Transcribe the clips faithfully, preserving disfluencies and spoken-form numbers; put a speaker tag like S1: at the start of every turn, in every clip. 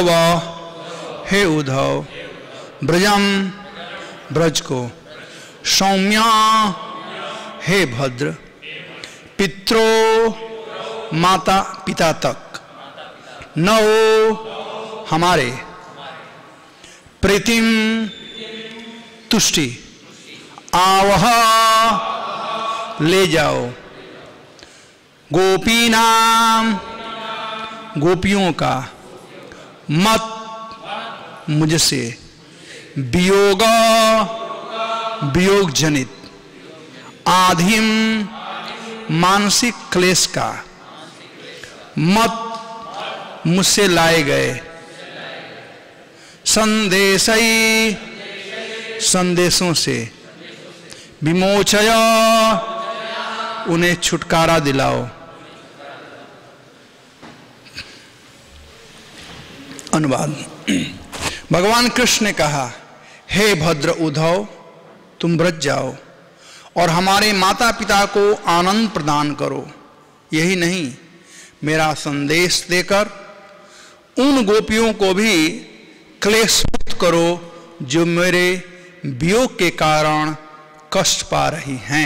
S1: उद्धव हे उद्धव, ब्रजम ब्रज को, सौम्या हे भद्र, पित्रो माता पिता तक, नौ हमारे, प्रीतिम तुष्टि, आवह ले जाओ, गोपीनाम गोपियों का, मत मुझसे, वियोग वियोग जनित, आधिम मानसिक क्लेश का, मत मुझसे लाए गए, संदेशई संदेशों से, विमोचय उन्हें छुटकारा दिलाओ। अनुवाद। भगवान कृष्ण ने कहा, हे भद्र उद्धव, तुम ब्रज जाओ और हमारे माता पिता को आनंद प्रदान करो। यही नहीं, मेरा संदेश देकर उन गोपियों को भी क्लेश मुक्त करो जो मेरे वियोग के कारण कष्ट पा रही हैं।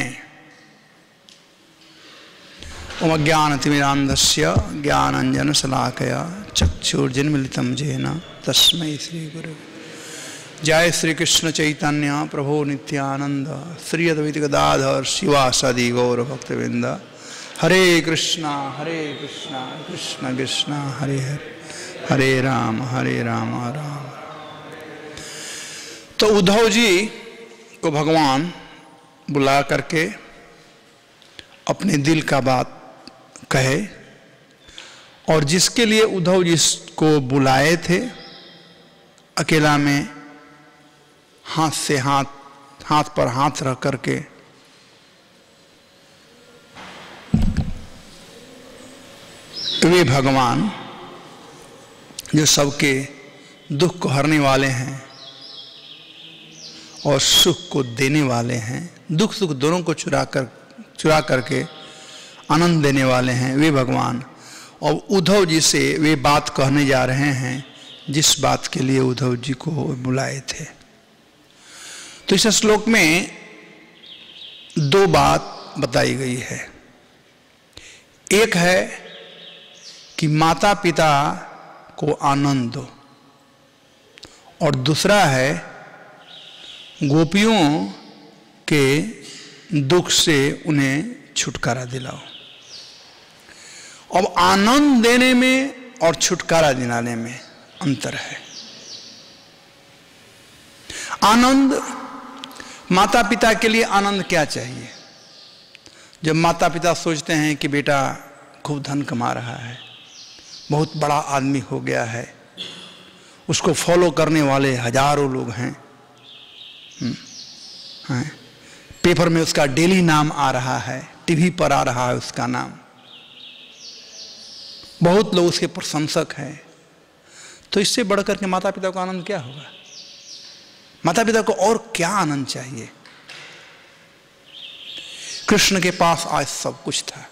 S1: ओम अज्ञानतिमिरान्धस्य ज्ञानाञ्जनशलाकया चक्षुर्जन्मीलितं येन तस्मै श्री गुरवे। जय श्री कृष्ण चैतन्य प्रभो नित्यानंद, श्री अद्वैत गदाधर शिवासादि गौर भक्तवृंद। हरे कृष्णा हरे कृष्णा कृष्ण कृष्णा हरे हरे, हरे राम हरे राम राम। तो उद्धव जी को भगवान बुला करके अपने दिल का बात कहे, और जिसके लिए उद्धव जी को बुलाए थे, अकेला में हाथ से हाथ हाथ पर हाथ रख करके वे भगवान जो सबके दुख को हरने वाले हैं और सुख को देने वाले हैं, दुख सुख दोनों को चुरा कर चुरा करके आनंद देने वाले हैं, वे भगवान। और उद्धव जी से वे बात कहने जा रहे हैं जिस बात के लिए उद्धव जी को बुलाए थे। तो इस श्लोक में दो बात बताई गई है। एक है कि माता पिता को आनंद दो, और दूसरा है गोपियों के दुख से उन्हें छुटकारा दिलाओ। अब आनंद देने में और छुटकारा दिलाने में अंतर है। आनंद, माता पिता के लिए आनंद क्या चाहिए? जब माता पिता सोचते हैं कि बेटा खूब धन कमा रहा है, बहुत बड़ा आदमी हो गया है, उसको फॉलो करने वाले हजारों लोग हैं, हैं, पेपर में उसका डेली नाम आ रहा है, टीवी पर आ रहा है उसका नाम, बहुत लोग उसके प्रशंसक हैं, तो इससे बढ़कर के माता पिता को आनंद क्या होगा? माता पिता को और क्या आनंद चाहिए? कृष्ण के पास आज सब कुछ था।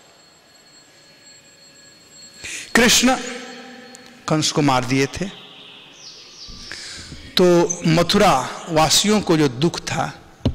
S1: कृष्ण कंस को मार दिए थे, तो मथुरा वासियों को जो दुख था,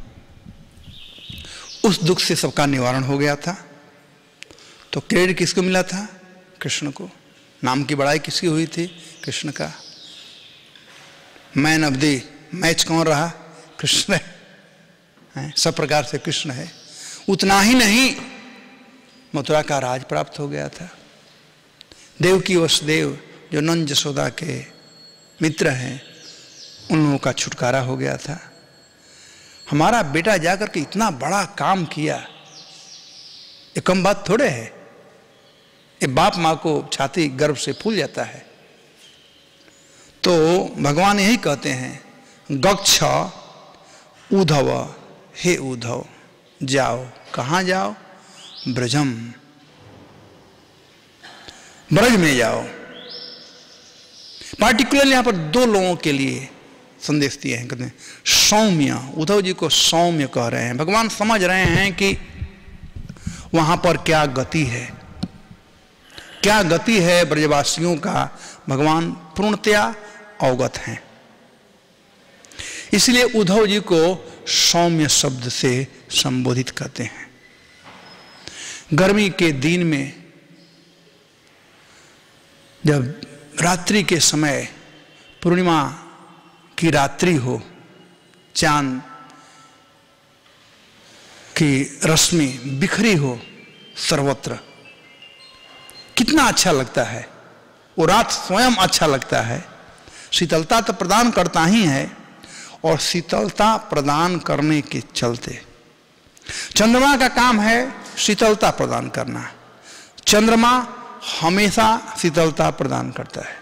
S1: उस दुख से सबका निवारण हो गया था। तो क्रेडिट किसको मिला था? कृष्ण को। नाम की बड़ाई किसकी हुई थी? कृष्ण का। मैन ऑफ द मैच कौन रहा? कृष्ण है। सब प्रकार से कृष्ण है। उतना ही नहीं, मथुरा का राज प्राप्त हो गया था। देवकी वसुदेव जो नंद यशोदा के मित्र हैं, उन लोगों का छुटकारा हो गया था। हमारा बेटा जाकर के इतना बड़ा काम किया, ये कम बात थोड़े है। ये बाप माँ को छाती गर्व से फूल जाता है। तो भगवान यही कहते हैं, गच्छ उद्धव, हे उद्धव जाओ। कहाँ जाओ? ब्रजम, ब्रज में जाओ। पार्टिकुलरली यहां पर दो लोगों के लिए संदेश दिए हैं। कहते हैं सौम्य, उद्धव जी को सौम्य कह रहे हैं। भगवान समझ रहे हैं कि वहां पर क्या गति है, क्या गति है ब्रजवासियों का, भगवान पूर्णतया अवगत हैं। इसलिए उद्धव जी को सौम्य शब्द से संबोधित करते हैं। गर्मी के दिन में जब रात्रि के समय पूर्णिमा की रात्रि हो, चांद की रश्मि बिखरी हो सर्वत्र, कितना अच्छा लगता है। वो रात स्वयं अच्छा लगता है। शीतलता तो प्रदान करता ही है, और शीतलता प्रदान करने के चलते चंद्रमा का काम है शीतलता प्रदान करना। चंद्रमा हमेशा शीतलता प्रदान करता है।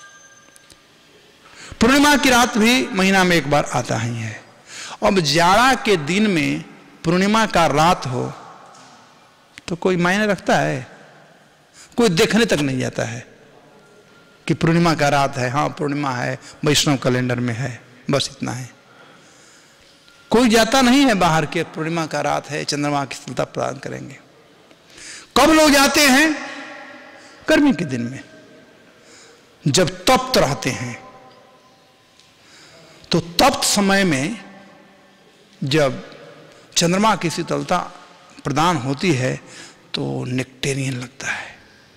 S1: पूर्णिमा की रात भी महीना में एक बार आता ही है। अब जाड़ा के दिन में पूर्णिमा का रात हो तो कोई मायने रखता है? कोई देखने तक नहीं जाता है कि पूर्णिमा का रात है। हाँ पूर्णिमा है, वैष्णव कैलेंडर में है, बस इतना है। कोई जाता नहीं है बाहर के पूर्णिमा का रात है, चंद्रमा की शीतलता प्रदान करेंगे। कब लोग जाते हैं? गर्मी के दिन में, जब तप्त रहते हैं। तो तप्त समय में जब चंद्रमा की शीतलता प्रदान होती है तो नेक्टेरियन लगता है।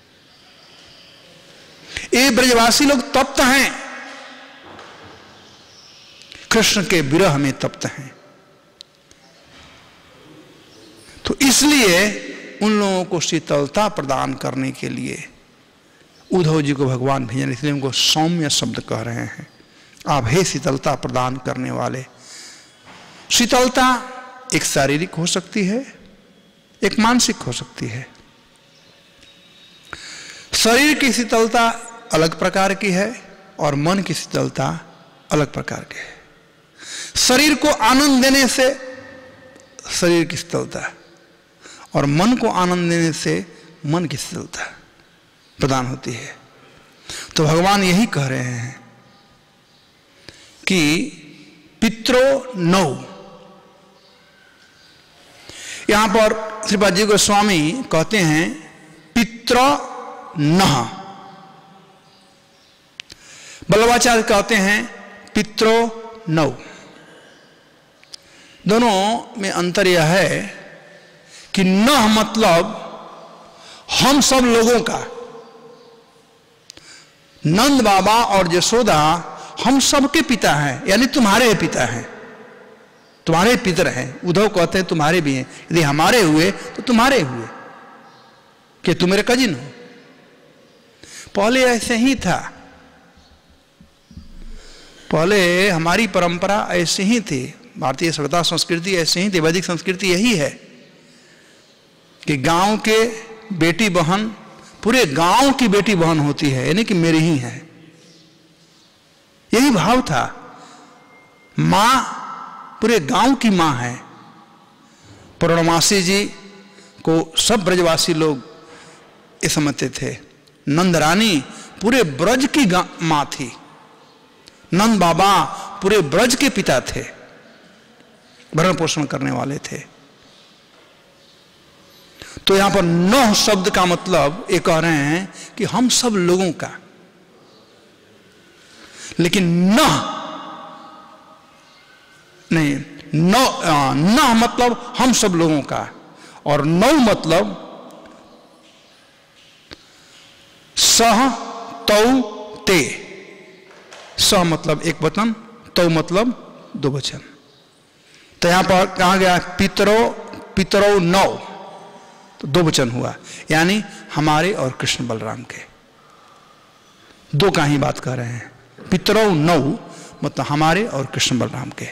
S1: ये ब्रजवासी लोग तप्त हैं, कृष्ण के विरह में तप्त हैं। तो इसलिए उन लोगों को शीतलता प्रदान करने के लिए उद्धव जी को भगवान भेजन, इसलिए उनको सौम्य शब्द कह रहे हैं। आप हे शीतलता प्रदान करने वाले। शीतलता एक शारीरिक हो सकती है, एक मानसिक हो सकती है। शरीर की शीतलता अलग प्रकार की है और मन की शीतलता अलग प्रकार की है। शरीर को आनंद देने से शरीर की शीतलता, और मन को आनंद देने से मन की शीतलता प्रदान होती है। तो भगवान यही कह रहे हैं कि पित्रो नौ। यहां पर श्रीपाद जी गोस्वामी कहते हैं पित्र नह, बल्लभाचार्य कहते हैं पित्रो नौ। दोनों में अंतर यह है कि नह मतलब हम सब लोगों का। नंद बाबा और यशोदा हम सबके पिता हैं, यानी तुम्हारे पिता हैं, तुम्हारे पितर हैं। उद्धव कहते हैं तुम्हारे भी हैं। यदि हमारे हुए तो तुम्हारे हुए, कि तुम मेरे कजिन हो। पहले ऐसे ही था, पहले हमारी परंपरा ऐसे ही थी। भारतीय सभ्यता संस्कृति ऐसे ही थी, वैदिक संस्कृति यही है कि गांव के बेटी बहन पूरे गांव की बेटी बहन होती है, यानी कि मेरी ही है। यही भाव था। मां पूरे गांव की मां है। पूर्णमासी जी को सब ब्रजवासी लोग ये समझते थे। नंद रानी पूरे ब्रज की मां थी। नंद बाबा पूरे ब्रज के पिता थे, भरण पोषण करने वाले थे। तो यहां पर नौह शब्द का मतलब ये कह रहे हैं कि हम सब लोगों का। लेकिन नह नहीं, नौ नह मतलब हम सब लोगों का, और नौ मतलब सह तौ ते। सह मतलब एक वचन, तौ मतलब दो वचन। तो यहां पर कहा गया पितरो पितरो नौ, तो दो वचन हुआ, यानी हमारे और कृष्ण बलराम के। दो का ही बात कर रहे हैं। पितरो नौ मतलब हमारे और कृष्ण बलराम के।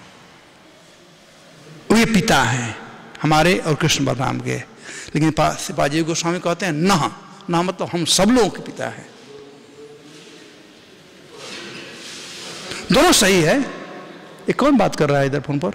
S1: वे पिता हैं हमारे और कृष्ण बलराम के। लेकिन सिपाजी गोस्वामी कहते हैं नह, नह मतलब हम सब लोगों के पिता हैं। दोनों सही है। ये कौन बात कर रहा है इधर फोन पर?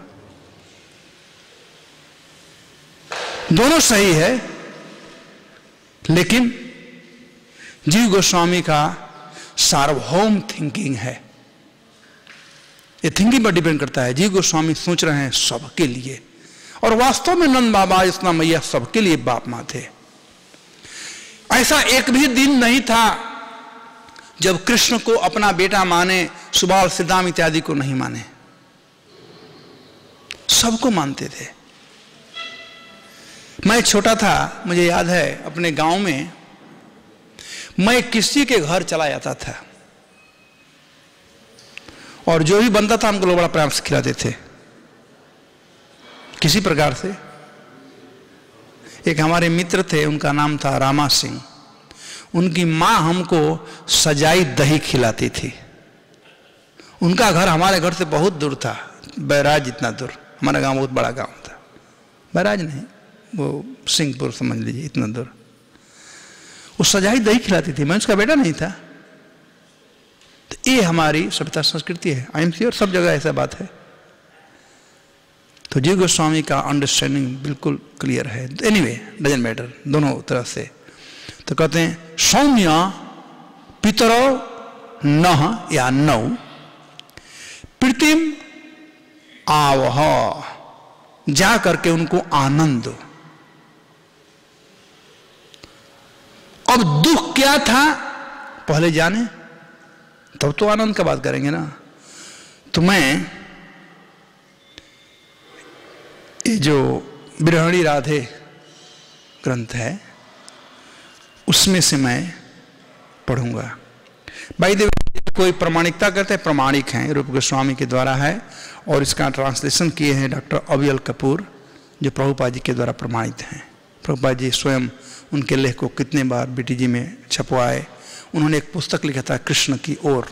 S1: दोनों सही है, लेकिन जीव गोस्वामी का सार्वभौम थिंकिंग है। ये थिंकिंग पर डिपेंड करता है। जीव गोस्वामी सोच रहे हैं सबके लिए, और वास्तव में नंद बाबा इतना मैया सबके लिए बाप माँ थे। ऐसा एक भी दिन नहीं था जब कृष्ण को अपना बेटा माने, सुबाल सिद्धाम इत्यादि को नहीं माने, सबको मानते थे। मैं छोटा था, मुझे याद है अपने गांव में मैं किसी के घर चला जाता था और जो भी बनता था हमको लोग बड़ा प्रेम से खिलाते थे किसी प्रकार से। एक हमारे मित्र थे, उनका नाम था रामा सिंह। उनकी माँ हमको सजाई दही खिलाती थी। उनका घर हमारे घर से बहुत दूर था, बैराज जितना दूर। हमारा गांव बहुत बड़ा गांव था, बैराज नहीं, वो सिंहपुर समझ लीजिए, इतना दूर। वो सजाई दही खिलाती थी, मैं उसका बेटा नहीं था। तो ये हमारी सभ्यता संस्कृति है। आई एम श्योर सब जगह ऐसा बात है। तो जीव गोस्वामी का अंडरस्टैंडिंग बिल्कुल क्लियर है। एनीवे डजंट मैटर, दोनों तरह से। तो कहते हैं सौम्य पितरो न या नौ प्रीतिम आवह, जा करके उनको आनंद दो। अब दुख क्या था पहले जाने, तब तो आनंद का बात करेंगे ना। तो मैं ये जो बिरहणी राधे ग्रंथ है उसमें से मैं पढ़ूंगा। भाई देव कोई प्रमाणिकता करते हैं, प्रमाणिक हैं, रूप गोस्वामी के द्वारा है और इसका ट्रांसलेशन किए हैं डॉक्टर अवियल कपूर, जो प्रभुपाद जी के द्वारा प्रमाणित हैं। प्रभुपाद जी स्वयं उनके लेख को कितने बार बीटीजी में छपवाए। उन्होंने एक पुस्तक लिखा था कृष्ण की ओर,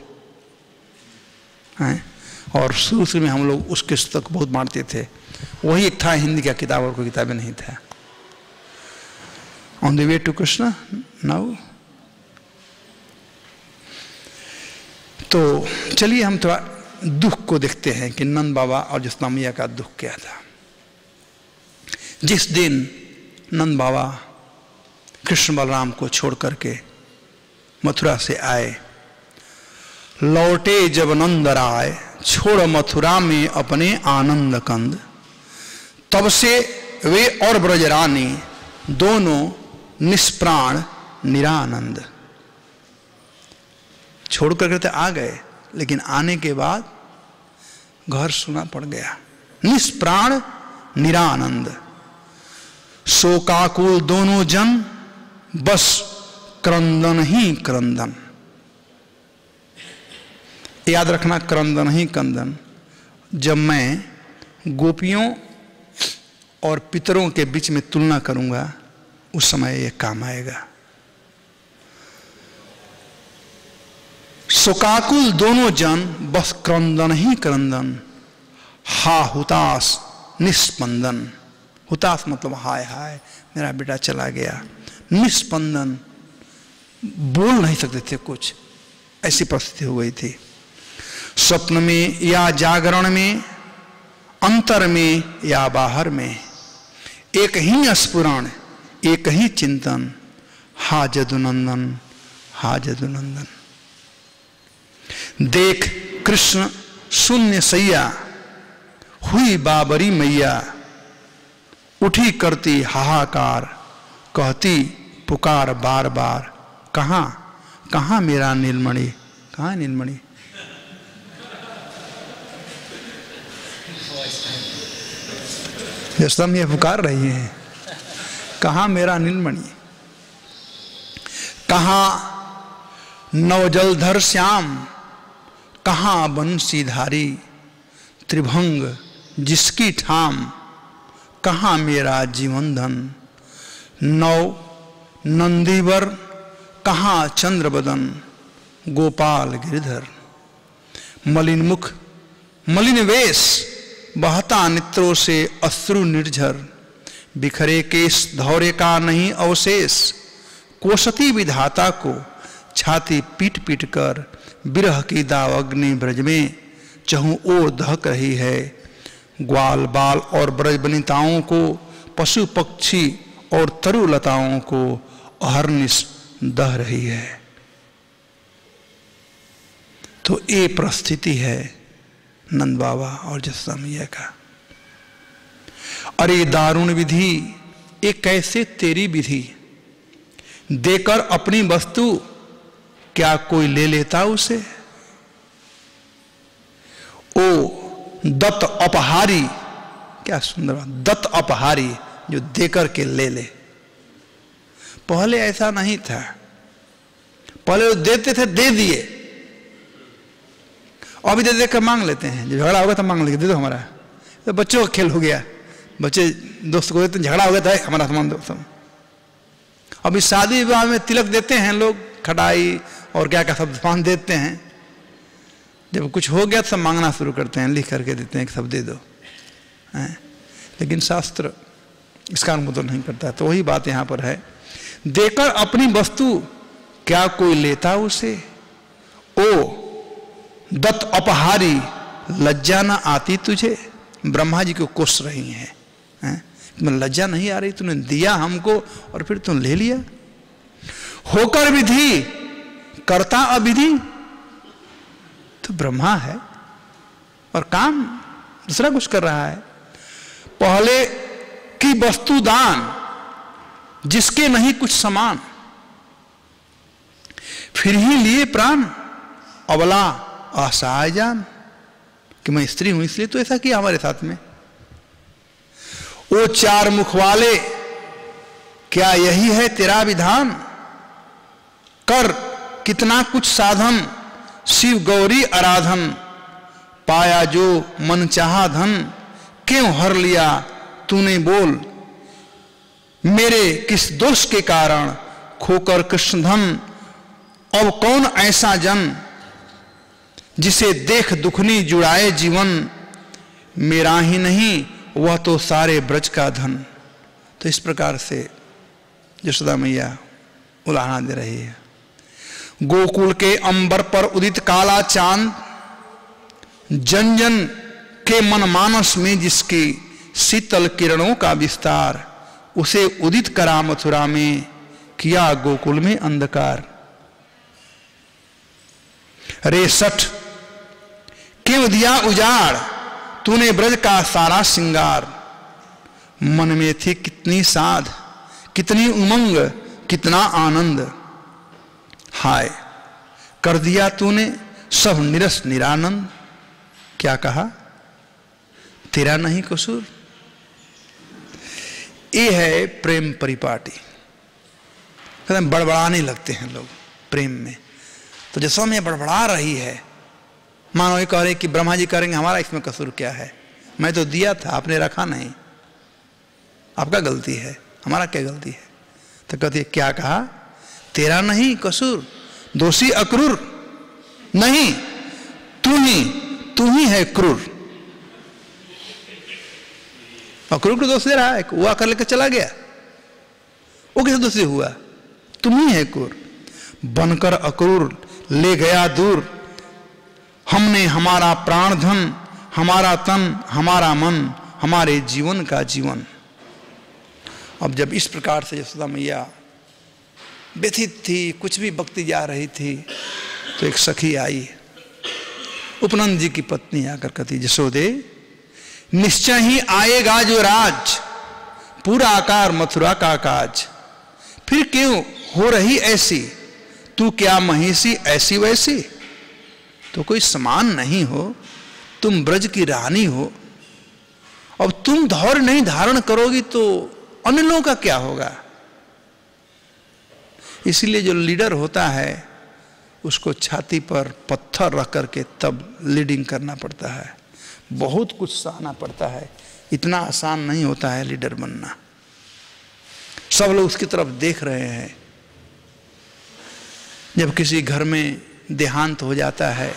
S1: हैं, और शुरू शुरू में हम लोग उस पुस्तक को बहुत मानते थे। वही एक था हिंदी का किताब, और कोई किताबें नहीं था। On the way to Krishna now. तो चलिए हम थोड़ा दुख को देखते हैं कि नंद बाबा और जसोदा मैया का दुख क्या था। जिस दिन नंद बाबा कृष्ण बलराम को छोड़ करके मथुरा से आए, लौटे जब नंद राय छोड़ मथुरा में अपने आनंद कंद, तब से वे और ब्रजरानी दोनों निष्प्राण निरानंद। छोड़ करके तो आ गए, लेकिन आने के बाद घर सुना पड़ गया। निष्प्राण निरानंद, शोकाकुल दोनों जन बस क्रंदन ही क्रंदन। याद रखना, क्रंदन ही क्रंदन। जब मैं गोपियों और पितरों के बीच में तुलना करूंगा उस समय यह काम आएगा। शोकाकुल दोनों जन बस क्रंदन ही क्रंदन, हा हुतास निस्पंदन। हुतास मतलब हाय हाय मेरा बेटा चला गया। निस्पंदन, बोल नहीं सकते थे कुछ, ऐसी परिस्थिति हो गई थी। स्वप्न में या जागरण में, अंतर में या बाहर में, एक ही स्फुरण एक ही चिंतन, हा जदुनंदन हा जदुनंदन। देख कृष्ण शून्य सैया, हुई बाबरी मैया, उठी करती हाहाकार, कहती पुकार बार बार, कहाँ कहाँ मेरा नीलमणि, कहाँ नीलमणि। जसोदा मैया पुकार रही है, कहाँ मेरा नीलमणि। कहाँ नवजलधर श्याम, कहाँ बंशीधारी, त्रिभंग जिसकी ठाम, कहाँ मेरा जीवन धन। नौ नंदीवर, कहाँ चंद्रबदन, गोपाल गिरिधर। मलिन मुख मलिन वेश, बहता नेत्रों से अश्रु निर्झर, बिखरे केस धौरे का नहीं अवशेष, कोसती विधाता को छाती पीट पीट कर, बिरह की दाव अग्नि ब्रज में चहु ओर दहक रही है। ग्वाल बाल और ब्रज बनिताओं को, पशु पक्षी और तरुलताओं को अहर्निश दह रही है। तो ये परिस्थिति है नंद बाबा और जसोदा मैया का। अरे दारुण विधि, ये कैसे तेरी विधि, देकर अपनी वस्तु क्या कोई ले लेता उसे। ओ दत्त अपहारी, क्या सुंदर बात, दत्त अपहारी जो देकर के ले ले। पहले ऐसा नहीं था, पहले वो देते थे, दे दिए, अभी दे दे कर मांग लेते हैं। जब झगड़ा होगा तो मांग लेंगे, दे दो हमारा। तो बच्चों का खेल हो गया, बच्चे दोस्त को देते, झगड़ा हो गया था, हमारा सामान दो सब। अभी शादी विवाह में तिलक देते हैं लोग, खटाई और क्या क्या सब सामान देते हैं। जब कुछ हो गया तो सब मांगना शुरू करते हैं, लिख करके देते हैं कि सब दे दो है? लेकिन शास्त्र इसका अनुमोदन नहीं करता। तो वही बात यहाँ पर है, देकर अपनी वस्तु क्या कोई लेता उसे। ओ दत्त अपहारी लज्जा न आती तुझे। ब्रह्मा जी को कोस रही हैं, हैं? लज्जा नहीं आ रही, तूने दिया हमको और फिर तूने ले लिया। होकर विधि करता अविधि, तो ब्रह्मा है और काम दूसरा कुछ कर रहा है। पहले की वस्तु दान जिसके नहीं कुछ समान, फिर ही लिए प्राण अबला असहाय जान। कि मैं स्त्री हूं इसलिए तो ऐसा किया हमारे साथ में। वो चार मुख वाले क्या यही है तेरा विधान। कर कितना कुछ साधन शिव गौरी आराधन। पाया जो मन चाहा धन क्यों हर लिया तूने बोल। मेरे किस दोष के कारण खोकर कृष्ण धन। अब कौन ऐसा जन जिसे देख दुखनी जुड़ाए जीवन। मेरा ही नहीं वह तो सारे ब्रज का धन। तो इस प्रकार से यशोदा मैया उलाहना दे रही है। गोकुल के अंबर पर उदित काला चांद जन जन के मनमानस में जिसकी शीतल किरणों का विस्तार। उसे उदित करा मथुरा में किया गोकुल में अंधकार। रे सठ क्यों दिया उजाड़ तूने ब्रज का सारा सिंगार। मन में थी कितनी साध कितनी उमंग कितना आनंद। हाय कर दिया तूने सब निरस निरानंद। क्या कहा तेरा नहीं कसूर। ये है प्रेम परिपाटी। बड़बड़ाने लगते हैं लोग प्रेम में। तो जैसा में बड़बड़ा रही है, मानो ये कह रहे कि ब्रह्मा जी करेंगे हमारा इसमें कसूर क्या है। मैं तो दिया था आपने रखा नहीं, आपका गलती है, हमारा क्या गलती है। तो कहती है क्या कहा तेरा नहीं कसूर। दोषी अक्रूर नहीं, तू ही तू ही है क्रूर। अक्रूर को दोष दे रहा है, वो आकर लेकर चला गया, वो किसे दोषी हुआ, तुम ही है क्रूर। बनकर अक्रूर ले गया दूर। हमने हमारा प्राण धन हमारा तन हमारा मन हमारे जीवन का जीवन। अब जब इस प्रकार से यशोदा मैया व्यथित थी, कुछ भी बकती जा रही थी, तो एक सखी आई, उपनंद जी की पत्नी, आकर कहती यशोदे निश्चय ही आएगा जो राज। पूरा आकार मथुरा का काज। फिर क्यों हो रही ऐसी तू क्या महिषी ऐसी वैसी। तो कोई समान नहीं हो, तुम ब्रज की रानी हो। अब तुम धौर्य नहीं धारण करोगी तो अन्य लोगों का क्या होगा। इसलिए जो लीडर होता है उसको छाती पर पत्थर रख करके तब लीडिंग करना पड़ता है, बहुत कुछ सहना पड़ता है। इतना आसान नहीं होता है लीडर बनना। सब लोग उसकी तरफ देख रहे हैं। जब किसी घर में देहांत हो जाता है,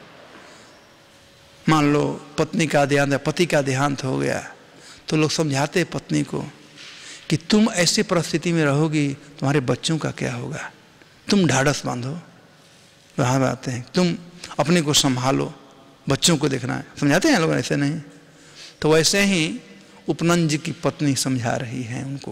S1: मान लो पत्नी का देहांत है, पति का देहांत हो गया, तो लोग समझाते पत्नी को कि तुम ऐसी परिस्थिति में रहोगी, तुम्हारे बच्चों का क्या होगा, तुम ढाढ़स बांधो। वहाँ आते हैं तुम अपने को संभालो, बच्चों को देखना है। समझाते हैं लोग, ऐसे नहीं। तो वैसे ही उपनंद जी की पत्नी समझा रही है उनको।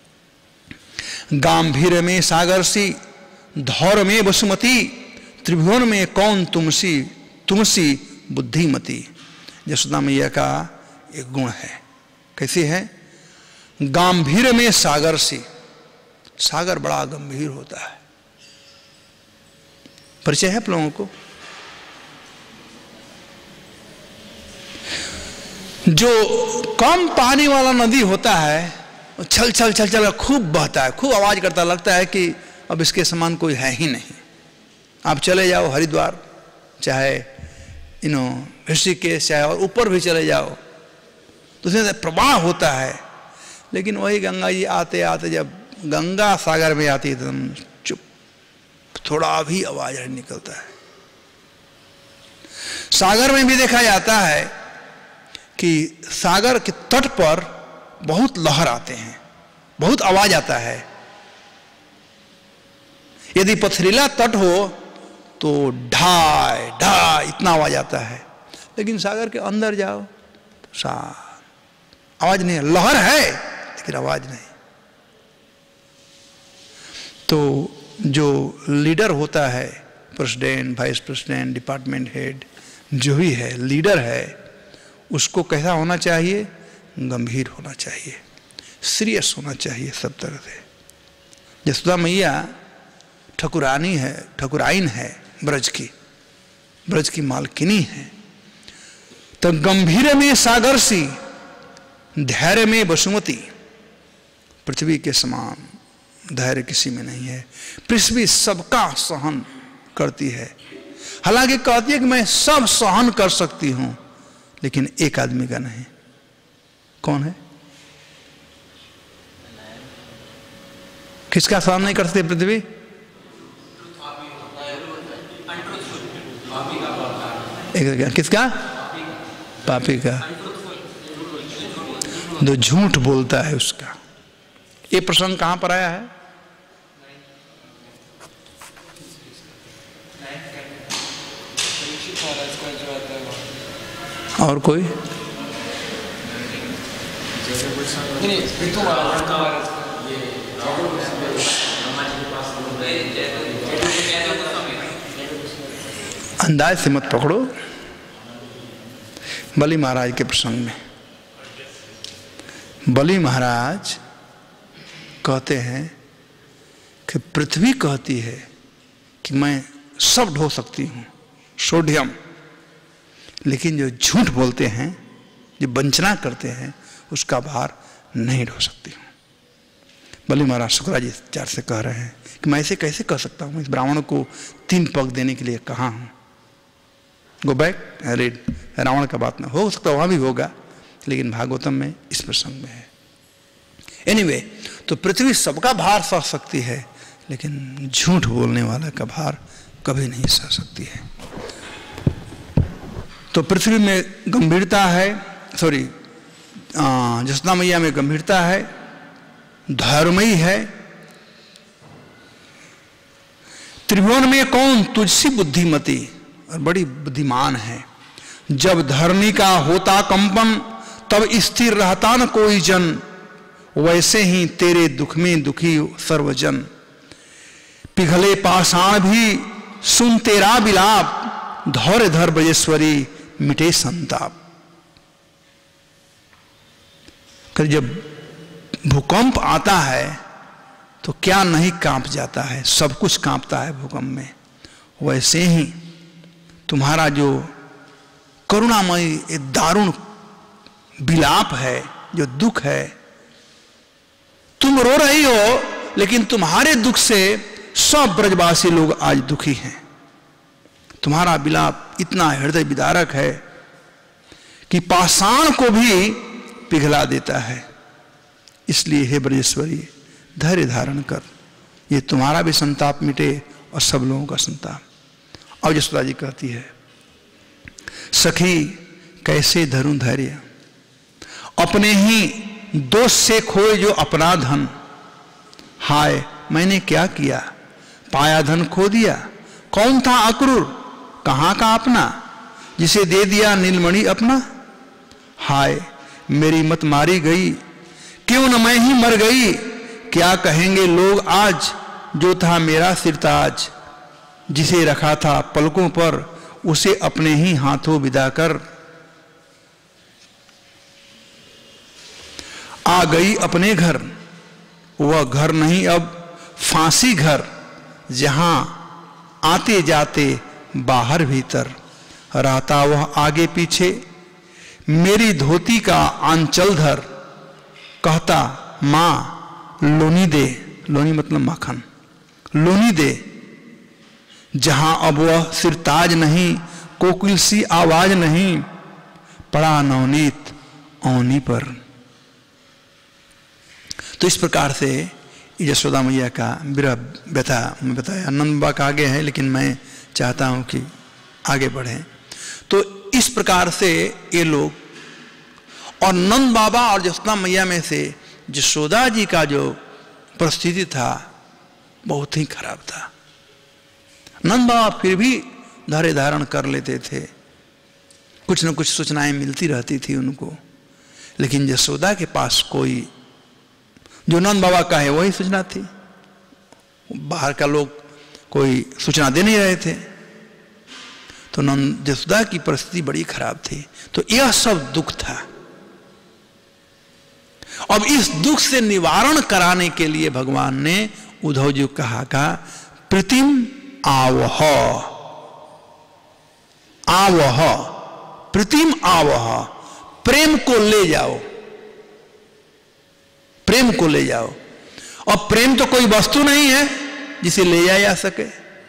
S1: गांभीर्य में सागर सी धौर में वसुमती। त्रिभुवन में कौन तुमसी तुमसी बुद्धिमती। यशोदा मैया का एक गुण है। कैसी है। गांभीर्य में सागर सी, सागर बड़ा गंभीर होता है। परिचय है आप लोगों को? जो कम पानी वाला नदी होता है, छल छल छल छल खूब बहता है, खूब आवाज करता, लगता है कि अब इसके समान कोई है ही नहीं। आप चले जाओ हरिद्वार, चाहे इनो ऋषिकेश, चाहे और ऊपर भी चले जाओ, तो उसमें प्रवाह होता है। लेकिन वही गंगा जी आते आते जब गंगा सागर में आती है एकदम चुप, थोड़ा भी आवाज नहीं निकलता है। सागर में भी देखा जाता है कि सागर के तट पर बहुत लहर आते हैं, बहुत आवाज आता है। यदि पथरीला तट हो तो ढाई ढाई इतना आवाज आता है, लेकिन सागर के अंदर जाओ तो सा आवाज नहीं है, लहर है लेकिन आवाज नहीं। तो जो लीडर होता है, president, vice president, department head, जो भी है लीडर है, उसको कैसा होना चाहिए? गंभीर होना चाहिए, सीरियस होना चाहिए सब तरह से। यशोदा मैया ठकुरानी है, ठकुराइन है, ब्रज की ब्रज की मालकिनी है। तो गंभीर में सागर सी, धैर्य में वसुमती। पृथ्वी के समान धैर्य किसी में नहीं है। पृथ्वी सबका सहन करती है, हालांकि कहती है कि मैं सब सहन कर सकती हूं, लेकिन एक आदमी का नहीं। कौन है? किसका सहन नहीं कर सकती पृथ्वी? एक किसका? पापी का, जो झूठ बोलता है उसका। ये प्रसंग कहां पर आया है? और कोई? अंदाज से मत पकड़ो। बलि महाराज के प्रसंग में बलि महाराज कहते हैं कि पृथ्वी कहती है कि मैं सब ढो सकती हूं, सोडियम, लेकिन जो झूठ बोलते हैं, जो वंचना करते हैं, उसका भार नहीं ढो सकती हूं। बलि महाराज शुक्राचार्य से कह रहे हैं कि मैं ऐसे कैसे कह सकता हूं? इस ब्राह्मण को तीन पग देने के लिए कहा हूं। Go back read. रावण का बात में हो सकता वहां भी होगा, लेकिन भागवतम में इस प्रसंग में है। एनीवे anyway, तो पृथ्वी सबका भार सह सकती है, लेकिन झूठ बोलने वाला का भार कभी नहीं सह सकती है। तो पृथ्वी में गंभीरता है, सॉरी यशोदा मैया में गंभीरता है, धर्मई है। त्रिभुवन में कौन तुझसी बुद्धिमती, और बड़ी बुद्धिमान है। जब धरनी का होता कंपन, तब स्थिर रहता न कोई जन, वैसे ही तेरे दुख में दुखी सर्वजन। पिघले पाषाण भी सुन तेरा विलाप, धौर्य धर ब्रजेश्वरी मिटे संताप। जब भूकंप आता है तो क्या नहीं कांप जाता है, सब कुछ कांपता है भूकंप में। वैसे ही तुम्हारा जो करुणामयी दारुण विलाप है, जो दुख है, तुम रो रही हो, लेकिन तुम्हारे दुख से सब ब्रजवासी लोग आज दुखी हैं। तुम्हारा विलाप इतना हृदय विदारक है कि पाषाण को भी पिघला देता है। इसलिए हे ब्रजेश्वरी, धैर्य धारण कर, ये तुम्हारा भी संताप मिटे और सब लोगों का संताप। और यशोदा जी कहती है, सखी कैसे धरूं धैर्य, अपने ही दोष से खोए जो अपना धन। हाय मैंने क्या किया, पाया धन खो दिया। कौन था अक्रूर, कहां का अपना, जिसे दे दिया नीलमणि अपना। हाय मेरी मत मारी गई, क्यों न मैं ही मर गई। क्या कहेंगे लोग आज, जो था मेरा सिरताज। जिसे रखा था पलकों पर, उसे अपने ही हाथों विदा कर। आ गई अपने घर, वह घर नहीं अब फांसी घर, जहां आते जाते बाहर भीतर, रहता वह आगे पीछे, मेरी धोती का आंचल धर, कहता माँ लोनी दे, लोनी मतलब माखन, लोनी दे। जहां अब वह सिरताज नहीं, कोकिल सी आवाज नहीं, पड़ा नवनीत औनी पर। तो इस प्रकार से यशोदा मैया का विरह व्यथा मैं बताया। नंद बाबा का आगे है, लेकिन मैं चाहता हूं कि आगे बढ़े। तो इस प्रकार से ये लोग, और नंद बाबा और यशोदा मैया में से यशोदा जी का जो परिस्थिति था बहुत ही खराब था। नंद बाबा फिर भी धैर्य धारण कर लेते थे, कुछ न कुछ सूचनाएं मिलती रहती थी उनको, लेकिन यशोदा के पास कोई, जो नंद बाबा का है वही सूचना थी, बाहर का लोग कोई सूचना दे नहीं रहे थे। तो नंद यशोदा की परिस्थिति बड़ी खराब थी। तो यह सब दुख था। अब इस दुख से निवारण कराने के लिए भगवान ने उद्धव जी को कहा का प्रीतिम आवह, आवह, प्रीतिम आवह, प्रेम को ले जाओ, प्रेम को ले जाओ। और प्रेम तो कोई वस्तु नहीं है जिसे ले जाया जा सके,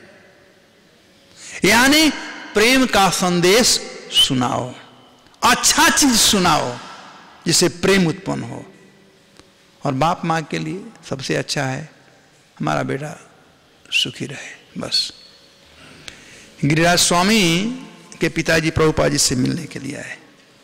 S1: यानी प्रेम का संदेश सुनाओ, अच्छा चीज सुनाओ जिससे प्रेम उत्पन्न हो। और बाप माँ के लिए सबसे अच्छा है हमारा बेटा सुखी रहे, बस। गिरिराज स्वामी के पिताजी प्रभुपाद जी से मिलने के लिए आए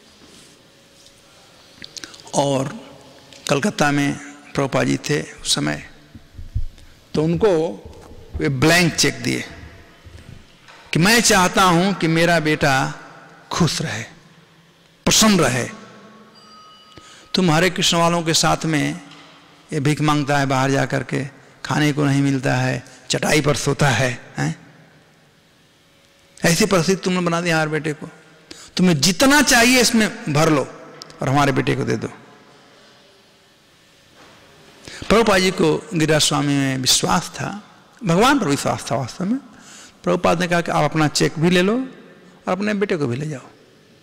S1: और कलकत्ता में प्रभुपाद जी थे उस समय। तो उनको वे ब्लैंक चेक दिए कि मैं चाहता हूं कि मेरा बेटा खुश रहे, प्रसन्न रहे। तुम हरे कृष्ण वालों के साथ में ये भीख मांगता है, बाहर जा करके खाने को नहीं मिलता है, चटाई पर सोता है, हैं? ऐसी परिस्थिति तुमने बना दी हमारे बेटे को। तुम्हें जितना चाहिए इसमें भर लो और हमारे बेटे को दे दो। प्रभुपाद जी को गिरिराज स्वामी में विश्वास था, भगवान पर विश्वास था वास्तव में। प्रभुपाद ने कहा कि आप अपना चेक भी ले लो और अपने बेटे को भी ले जाओ।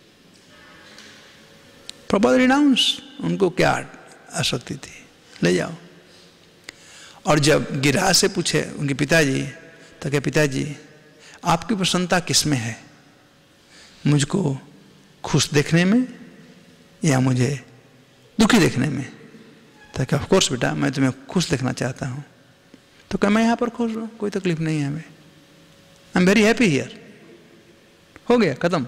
S1: प्रभुपाद रिनाउंस, उनको क्या आसक्ति थी, ले जाओ। और जब गिरिराज से पूछे उनके पिताजी, तो क्या पिताजी आपकी प्रसन्नता किसमें है, मुझको खुश देखने में या मुझे दुखी देखने में? तो क्या ऑफ कोर्स बेटा मैं तुम्हें खुश देखना चाहता हूँ। तो क्या मैं यहाँ पर खुश हूँ, कोई तकलीफ नहीं है हमें, I am very happy here, हो गया खत्म।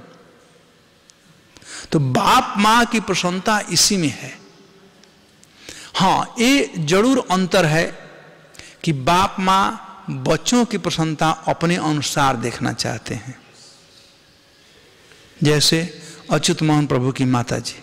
S1: तो बाप माँ की प्रसन्नता इसी में है। हाँ, ये जरूर अंतर है कि बाप माँ बच्चों की प्रसन्नता अपने अनुसार देखना चाहते हैं। जैसे अच्युत मोहन प्रभु की माता जी,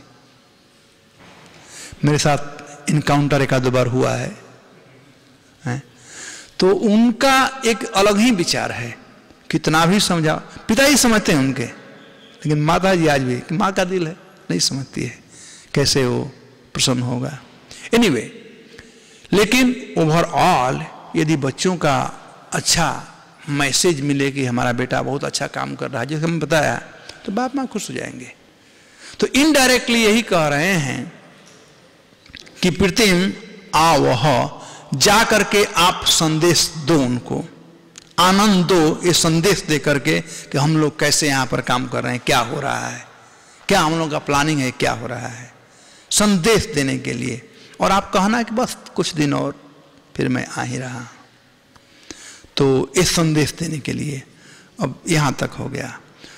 S1: मेरे साथ इनकाउंटर एक आध बार हुआ है, है? तो उनका एक अलग ही विचार है। कितना भी समझा, पिताजी समझते हैं उनके, लेकिन माता जी आज भी, कि माँ का दिल है, नहीं समझती है कैसे वो प्रसन्न होगा। एनीवे anyway, लेकिन ओवरऑल यदि बच्चों का अच्छा मैसेज मिले कि हमारा बेटा बहुत अच्छा काम कर रहा है, जैसे हमने बताया, तो बाप माँ खुश हो जाएंगे। तो इनडायरेक्टली यही कह रहे हैं कि प्रीतिम आवह, जा करके आप संदेश दो उनको, आनंद दो, ये संदेश दे करके कि हम लोग कैसे यहाँ पर काम कर रहे हैं, क्या हो रहा है, क्या हम लोग का प्लानिंग है, क्या हो रहा है, संदेश देने के लिए। और आप कहना कि बस कुछ दिन और फिर मैं आ ही रहा। तो इस संदेश देने के लिए अब यहां तक हो गया।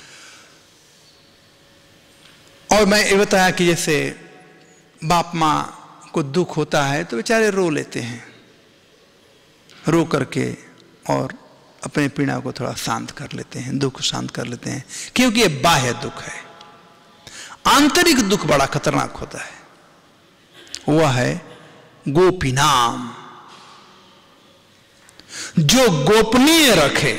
S1: और मैं ये बताया कि जैसे बाप माँ को दुख होता है तो बेचारे रो लेते हैं, रो करके और अपने पीड़ा को थोड़ा शांत कर लेते हैं, दुख शांत कर लेते हैं, क्योंकि ये बाह्य दुख है। आंतरिक दुख बड़ा खतरनाक होता है, वह है गोपीनाम, जो गोपनीय रखे।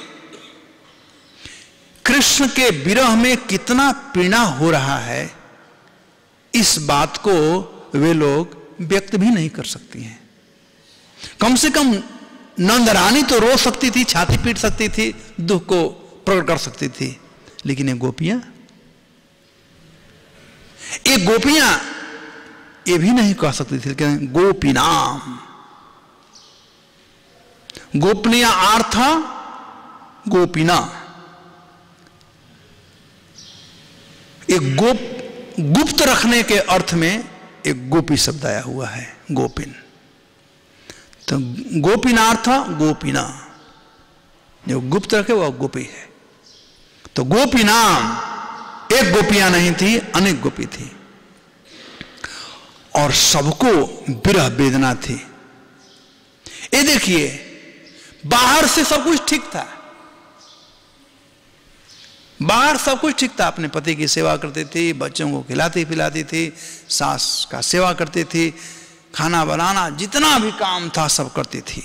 S1: कृष्ण के विरह में कितना पीड़ा हो रहा है, इस बात को वे लोग व्यक्त भी नहीं कर सकती हैं। कम से कम नंदरानी तो रो सकती थी, छाती पीट सकती थी, दुख को प्रकट कर सकती थी, लेकिन ये गोपियां ये गोपियां ये भी नहीं कह सकती थी। लेकिन गोपीनाम, गोपनीय अर्थ गोपीना, एक गोप गुप्त रखने के अर्थ में एक गोपी शब्द आया हुआ है, गोपिन। तो गोपीनार्थ गोपीना, जो गुप्त रखे वह गोपी है। तो गोपीनाम, एक गोपियां नहीं थी, अनेक गोपी थी, और सबको विरह वेदना थी। ये देखिए, बाहर से सब कुछ ठीक था, बाहर सब कुछ ठीक था, अपने पति की सेवा करती थी, बच्चों को खिलाती पिलाती थी, सास का सेवा करती थी, खाना बनाना जितना भी काम था सब करती थी,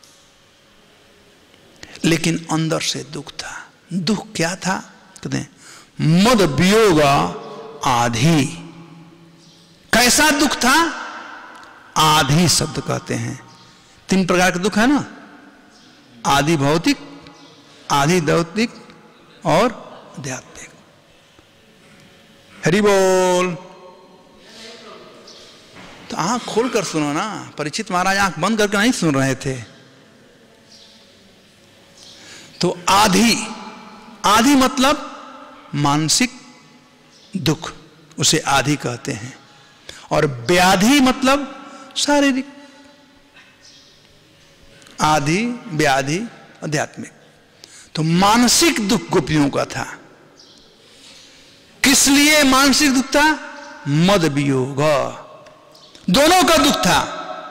S1: लेकिन अंदर से दुख था। दुख क्या था? कहते हैं मद वियोग आधी। कैसा दुख था? आधी शब्द कहते हैं। तीन प्रकार के दुख है ना, आदि भौतिक, आदि दैविक और आध्यात्मिक। हरि बोल। तो आंख खोलकर सुनो ना, परीक्षित महाराज आंख बंद करके नहीं सुन रहे थे। तो आधी, आधी मतलब मानसिक दुख, उसे आधी कहते हैं। और व्याधि मतलब शारीरिक, आधी व्याधि आध्यात्मिक। तो मानसिक दुख गोपियों का था। किस लिए मानसिक दुख था? मद वियोग, दोनों का दुख था।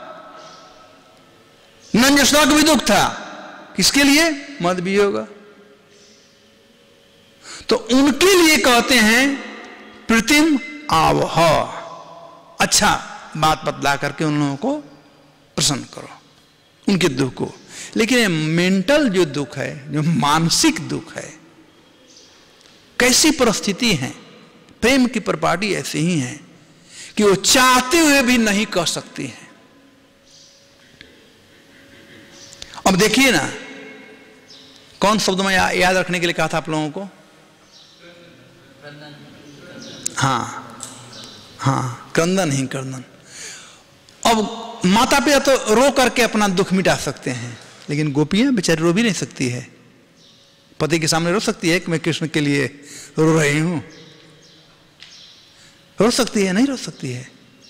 S1: नंद यशोदा का भी दुख था। किसके लिए? मद वियोग। तो उनके लिए कहते हैं प्रीतिम आवह। अच्छा बात बतला करके उन लोगों को प्रसन्न करो, उनके दुख को। लेकिन ये मेंटल जो दुख है, जो मानसिक दुख है, कैसी परिस्थिति है? प्रेम की प्रॉपर्टी ऐसी ही है कि वो चाहते हुए भी नहीं कह सकती है। अब देखिए ना, कौन शब्द में या, याद रखने के लिए कहा था आप लोगों को? हाँ हाँ, क्रंदन ही क्रंदन। अब माता पिता तो रो करके अपना दुख मिटा सकते हैं, लेकिन गोपियां बेचारी रो भी नहीं सकती है। पति के सामने रो सकती है कि मैं कृष्ण के लिए रो रही हूं? रो सकती है? नहीं रो सकती है।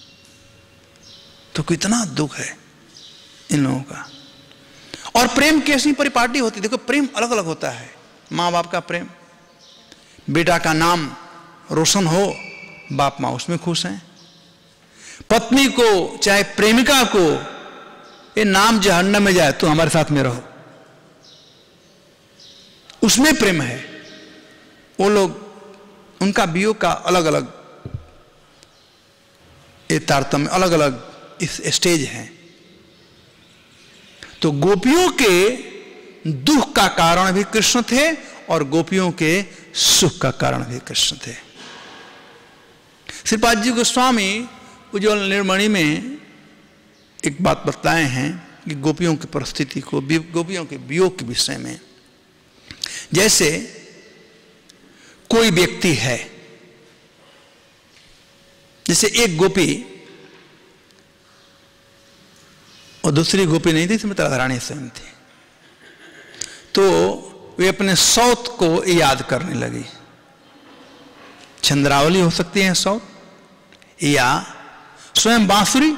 S1: तो कितना दुख है इन लोगों का। और प्रेम कैसी परिपाटी होती है? देखो, प्रेम अलग अलग होता है। माँ बाप का प्रेम, बेटा का नाम रोशन हो, बाप माँ उसमें खुश हैं। पत्नी को चाहे प्रेमिका को ये नाम जहन्नम में जाए तो हमारे साथ में रहो, उसमें प्रेम है। वो लोग, उनका वियोग का अलग अलग ये तारतम्य, अलग अलग इस स्टेज है। तो गोपियों के दुख का कारण भी कृष्ण थे और गोपियों के सुख का कारण भी कृष्ण थे। श्रीपाद जी गोस्वामी उज्ज्वल निर्मणि में एक बात बताए हैं कि गोपियों की परिस्थिति को, गोपियों के वियोग के विषय में। जैसे कोई व्यक्ति है, जैसे एक गोपी और दूसरी गोपी नहीं थी, इसमें राधारानी स्वयं थी। तो वे अपने सौत को याद करने लगी। चंद्रावली हो सकती है सौत, या स्वयं बांसुरी।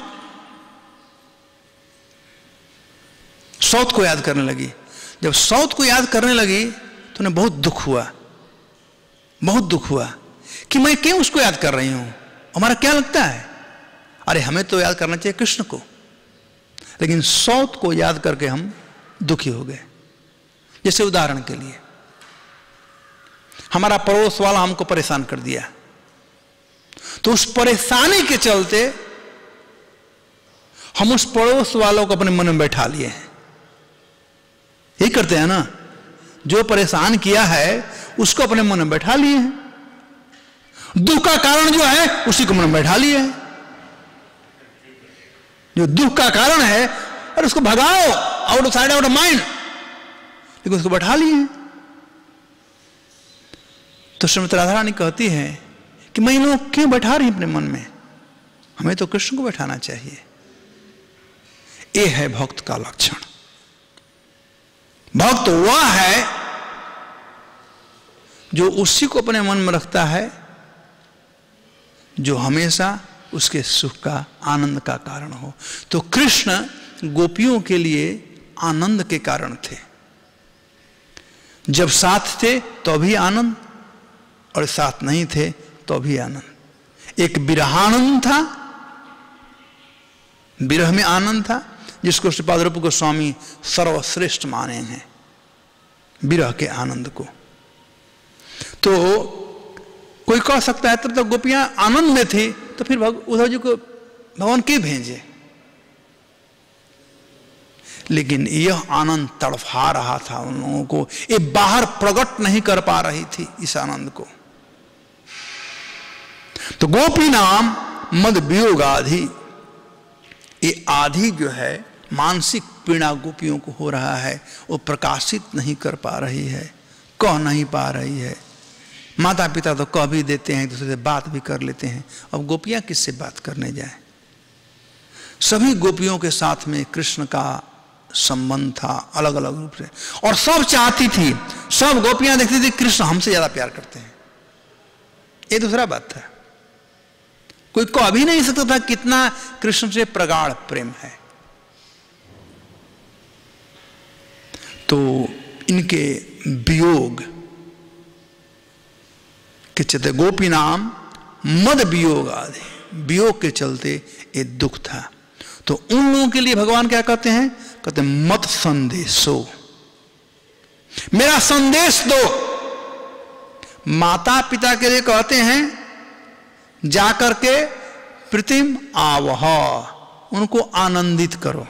S1: सौत को याद करने लगी। जब सौत को याद करने लगी तो उन्हें बहुत दुख हुआ, बहुत दुख हुआ कि मैं क्यों उसको याद कर रही हूं, हमारा क्या लगता है? अरे हमें तो याद करना चाहिए कृष्ण को, लेकिन सौत को याद करके हम दुखी हो गए। जैसे उदाहरण के लिए, हमारा पड़ोस वाला हमको परेशान कर दिया, तो उस परेशानी के चलते हम उस पड़ोस वालों को अपने मन में बैठा लिए हैं। यही करते हैं ना, जो परेशान किया है उसको अपने मन में बैठा लिए हैं। दुख का कारण जो है उसी को मन में बैठा लिए हैं। जो दुख का कारण है और उसको भगाओ, out of side out of mind, लेकिन उसको बैठा लिए। तो श्रीमती राधा रानी कहती है कि मैं इन लोग क्यों बैठा रही अपने मन में, हमें तो कृष्ण को बैठाना चाहिए। ये है भक्त का लक्षण। भक्त वह है जो उसी को अपने मन में रखता है जो हमेशा उसके सुख का, आनंद का कारण हो। तो कृष्ण गोपियों के लिए आनंद के कारण थे। जब साथ थे तो भी आनंद, और साथ नहीं थे तो भी आनंद। एक विरहानंद था, विरह में आनंद था, जिसको श्रीपाद रूप गोस्वामी सर्वश्रेष्ठ माने हैं, विरह के आनंद को। तो कोई कह सकता है तब तक गोपियां आनंद में थी तो फिर उद्धव जी को भगवान क्यों भेजे? लेकिन यह आनंद तड़फा रहा था उन लोगों को, ये बाहर प्रकट नहीं कर पा रही थी इस आनंद को। तो गोपी नाम मद वियोग आधि, ये आधि जो है मानसिक पीड़ा गोपियों को हो रहा है, वो प्रकाशित नहीं कर पा रही है, कह नहीं पा रही है। माता पिता तो कह भी देते हैं, दूसरे से बात भी कर लेते हैं, अब गोपियां किससे बात करने जाए? सभी गोपियों के साथ में कृष्ण का संबंध था अलग अलग रूप से, और सब चाहती थी, सब गोपियां देखती थी कृष्ण हमसे ज्यादा प्यार करते हैं। ये दूसरा बात था, कोई कह भी नहीं सकता था कितना कृष्ण से प्रगाढ़ प्रेम है। तो इनके वियोग के चलते, गोपी नाम मद वियोग आदि, वियोग के चलते ये दुख था। तो उन लोगों के लिए भगवान क्या कहते हैं? कहते हैं मत संदेशो, मेरा संदेश दो। माता पिता के लिए कहते हैं जाकर के प्रीतिम आवह, उनको आनंदित करो।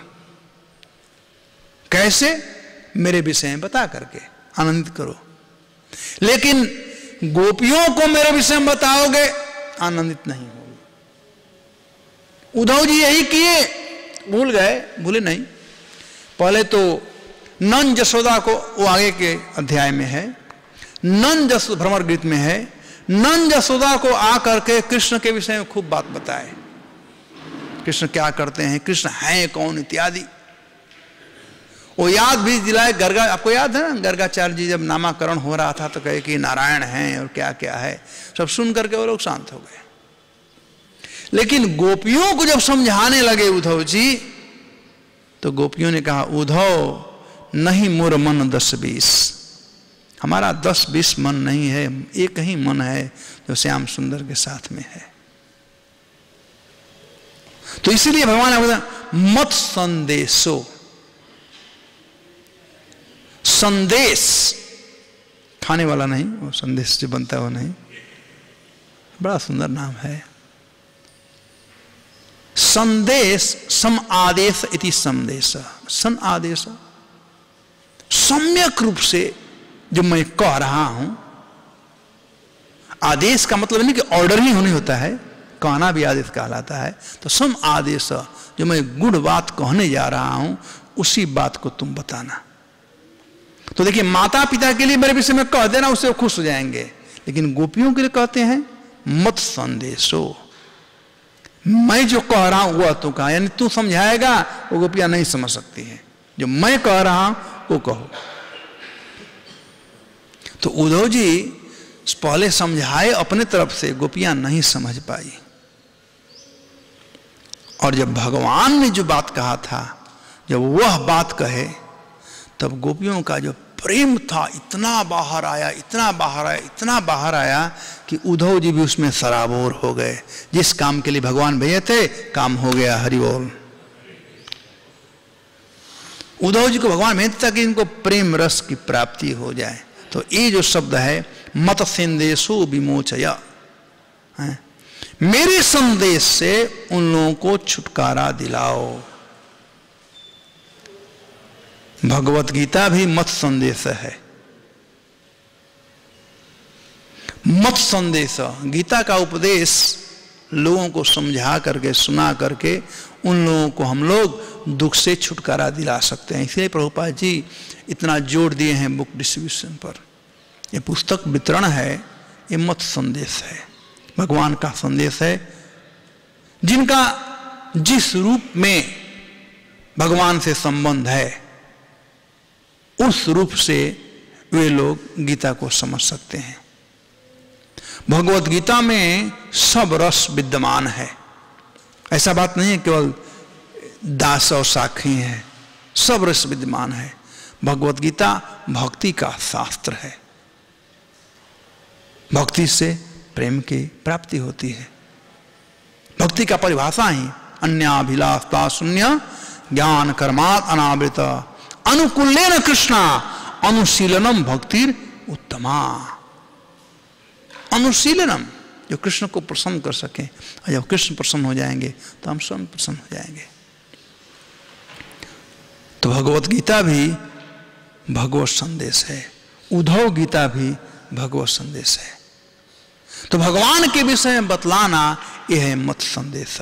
S1: कैसे? मेरे विषय में बता करके आनंदित करो। लेकिन गोपियों को मेरे विषय में बताओगे, आनंदित नहीं होगी। उद्धव जी यही किए, भूल गए? भूले नहीं। पहले तो नंद यशोदा को, वो आगे के अध्याय में है, नंद यशोदा भ्रमर गीत में है, नंद यशोदा को आकर के कृष्ण के विषय में खूब बात बताए, कृष्ण क्या करते हैं, कृष्ण हैं कौन इत्यादि। वो याद भी दिलाए। गर्गा, आपको याद है ना, गर्गाचार्य जी जब नामाकरण हो रहा था तो कहे कि नारायण हैं और क्या क्या है, सब सुन करके वो लोग शांत हो गए। लेकिन गोपियों को जब समझाने लगे उद्धव जी, तो गोपियों ने कहा उद्धव नहीं मोर मन दस बीस, हमारा दस बीस मन नहीं है, एक ही मन है जो श्याम सुंदर के साथ में है। तो इसीलिए भगवान ने बताया मत संदेशो, संदेश खाने वाला नहीं, वो संदेश जो बनता है वो नहीं। बड़ा सुंदर नाम है संदेश। सम आदेश इति संदेश, सन आदेश, सम्यक रूप से जो मैं कह रहा हूं। आदेश का मतलब नहीं कि ऑर्डर ही होने होता है, कहना भी आदेश कहलाता है। तो सम आदेश, जो मैं गुड बात कहने जा रहा हूं उसी बात को तुम बताना। तो देखिए, माता पिता के लिए मेरे विषय में कह देना, उससे वो खुश हो जाएंगे। लेकिन गोपियों के लिए कहते हैं मत संदेशो, मैं जो कह रहा हूं वह तू कहा, यानी तू समझाएगा वो गोपियां नहीं समझ सकती है, जो मैं कह रहा हूं वो कहो। तो उद्धव जी पहले समझाए अपने तरफ से, गोपियां नहीं समझ पाई। और जब भगवान ने जो बात कहा था, जब वह बात कहे, तब गोपियों का जो प्रेम था इतना बाहर आया, इतना बाहर आया, इतना बाहर आया कि उद्धव जी भी उसमें सराबोर हो गए। जिस काम के लिए भगवान भेजे थे, काम हो गया। हरि बोल। उद्धव जी को भगवान भेजते था कि इनको प्रेम रस की प्राप्ति हो जाए। तो ये जो शब्द है मत संदेशो विमोचया, मेरे संदेश से उन लोगों को छुटकारा दिलाओ। भगवत गीता भी मत संदेश है। मत संदेश, गीता का उपदेश लोगों को समझा करके, सुना करके उन लोगों को हम लोग दुख से छुटकारा दिला सकते हैं। इसलिए प्रभुपाद जी इतना जोर दिए हैं बुक डिस्ट्रीब्यूशन पर। ये पुस्तक वितरण है, ये मत संदेश है, भगवान का संदेश है। जिनका जिस रूप में भगवान से संबंध है उस रूप से वे लोग गीता को समझ सकते हैं। भगवत गीता में सब रस विद्यमान है। ऐसा बात नहीं है केवल दास और साखी है, सब रस विद्यमान है। भगवत गीता भक्ति का शास्त्र है। भक्ति से प्रेम की प्राप्ति होती है। भक्ति का परिभाषा ही अन्याभिलाषता शून्य ज्ञान कर्मात् अनावृत अनुकूलेन कृष्णा अनुशीलनम भक्तिर उत्तमा। अनुशीलनम, जो कृष्ण को प्रसन्न कर सके, और जब कृष्ण प्रसन्न हो जाएंगे तो हम स्वयं प्रसन्न हो जाएंगे। तो भगवत गीता भी भगवत संदेश है, उद्धव गीता भी भगवत संदेश है। तो भगवान के विषय में बतलाना यह है मत संदेश।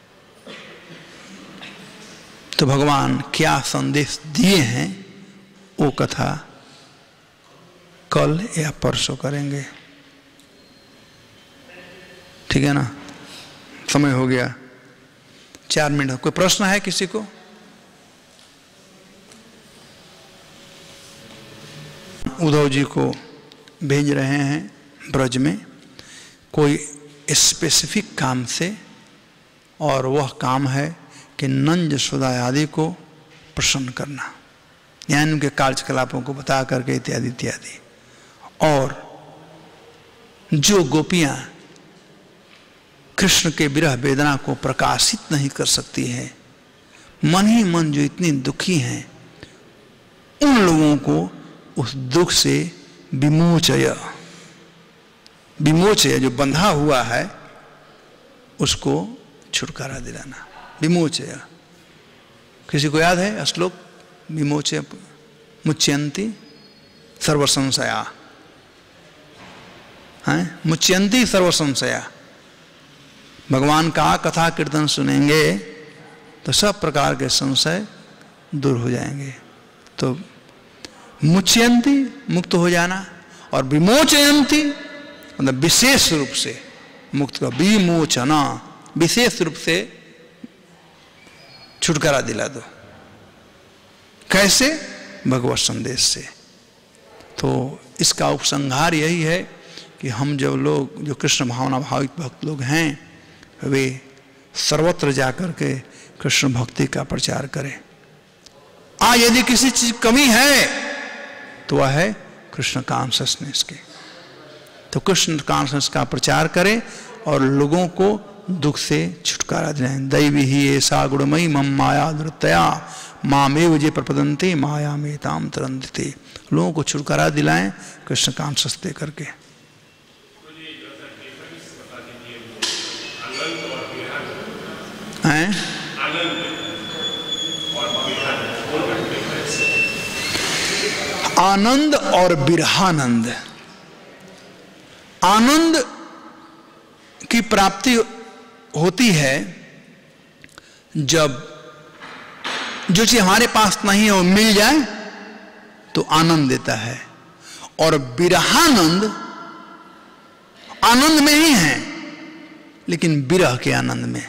S1: तो भगवान क्या संदेश दिए हैं वो कथा कल या परसों करेंगे, ठीक है ना? समय हो गया, चार मिनट। कोई प्रश्न है किसी को? उद्धव जी को भेज रहे हैं ब्रज में कोई स्पेसिफिक काम से, और वह काम है कि नंद यशोदा आदि को प्रसन्न करना, यानी उनके कार्यकलापों को बता करके इत्यादि इत्यादि। और जो गोपियां कृष्ण के विरह वेदना को प्रकाशित नहीं कर सकती है, मन ही मन जो इतनी दुखी हैं, उन लोगों को उस दुख से विमोचय, विमोचय जो बंधा हुआ है उसको छुटकारा दिलाना। विमोचय किसी को याद है श्लोक? विमोचय मुच्यंती सर्वसंशया, हैं? मुच्यंती सर्वसंशया। भगवान का कथा कीर्तन सुनेंगे तो सब प्रकार के संशय दूर हो जाएंगे। तो मुच्यंती मुक्त हो जाना, और विमोचयंती मतलब विशेष रूप से मुक्त का, विमोचना विशेष रूप से छुटकारा दिला दो। कैसे? भगवत संदेश से। तो इसका उपसंहार यही है कि हम जब लोग जो कृष्ण भावना भावित भक्त लोग हैं वे सर्वत्र जाकर के कृष्ण भक्ति का प्रचार करें। आ यदि किसी चीज कमी है तो वह है कृष्ण कॉन्शसनेस के। तो कृष्ण कॉन्शसनेस का प्रचार करें और लोगों को दुख से छुटकारा दिलाएं। दैवी ही ऐसा गुणमयी मम माया दुरतया मामेव जे प्रपदन्ते माया में ताम तरंते। लोगों को छुटकारा दिलाएं कृष्ण कॉन्शस दे करके। हैं? आनंद और बिरहानंद। आनंद की प्राप्ति होती है जब जो चीज हमारे पास नहीं है वो मिल जाए तो आनंद देता है। और बिरहानंद आनंद में ही है लेकिन विरह के आनंद में।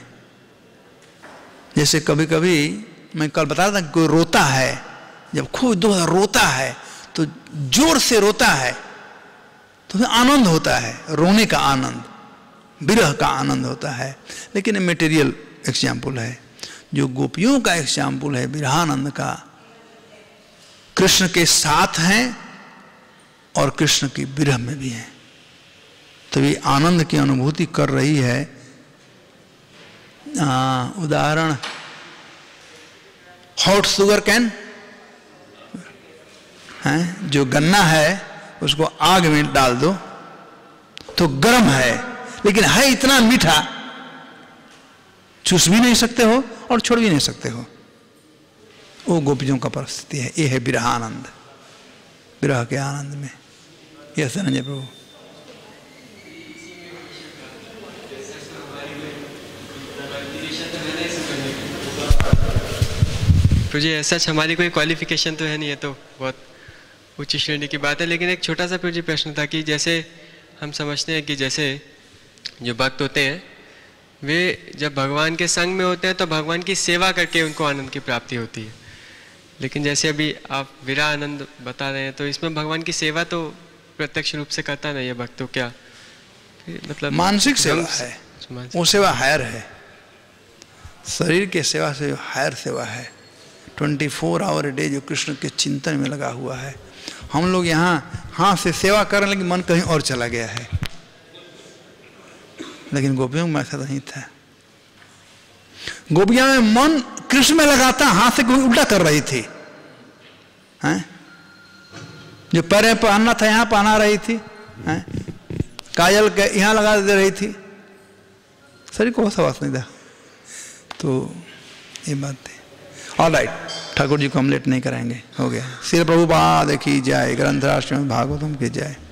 S1: जैसे कभी कभी मैं कल बता रहा था, कोई रोता है, जब खूब दुख रोता है तो जोर से रोता है तो आनंद होता है, रोने का आनंद, विरह का आनंद होता है। लेकिन ये मेटेरियल एग्जाम्पल है। जो गोपियों का एग्जाम्पल है विरहानंद का, कृष्ण के साथ हैं और कृष्ण की विरह में भी हैं। तो ये आनंद की अनुभूति कर रही है। उदाहरण, हॉट शुगर कैन है, जो गन्ना है उसको आग में डाल दो तो गर्म है लेकिन है इतना मीठा, चूस भी नहीं सकते हो और छोड़ भी नहीं सकते हो। वो गोपियों का परिस्थिति है। ये है विरहानंद, विरह के आनंद में। यह धनंजय प्रभु।
S2: प्रभु जी ऐसा हमारी कोई क्वालिफिकेशन तो है नहीं, है तो बहुत उच्च श्रेणी की बात है, लेकिन एक छोटा सा प्रभु जी प्रश्न था कि जैसे हम समझते हैं कि जैसे जो भक्त होते हैं वे जब भगवान के संग में होते हैं तो भगवान की सेवा करके उनको आनंद की प्राप्ति होती है, लेकिन जैसे अभी आप विरह आनंद बता रहे हैं तो इसमें भगवान की सेवा तो प्रत्यक्ष रूप से करता नहीं है भक्त, तो क्या मतलब
S1: मानसिक सेवा है, वो सेवा हायर है, शरीर के सेवा से हायर सेवा है, twenty four hour a day जो कृष्ण के चिंतन में लगा हुआ है। हम लोग यहाँ हाथ से सेवा कर रहे हैं लेकिन मन कहीं और चला गया है, लेकिन गोपियों में ऐसा नहीं था। गोपियां में मन कृष्ण में लगाता, हाथ से कोई उल्टा कर रही थी, हैं? जो पैर पहनना था यहाँ पहना रही थी, हैं? काजल के यहाँ लगा दे रही थी, शरीर को सवास नहीं था। तो ये बात है। ऑल राइट, ठाकुर जी को हम लेट नहीं कराएंगे, हो गया। श्री प्रभुपाद की जय, ग्रंथराज श्रीमद् भागवतम की जय।